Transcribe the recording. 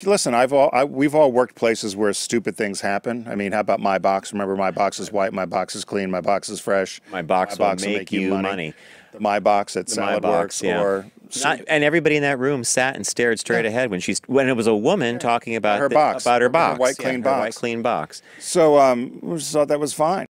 Listen, we've all worked places where stupid things happen. I mean, how about MyBox? Remember, MyBox is white, MyBox is clean, MyBox is fresh. MyBox will make you money. The MyBox at Salad Works, yeah. or And everybody in that room sat and stared straight ahead when it was a woman talking about her box, about her box, her white clean box, her white clean box. So we just thought that was fine.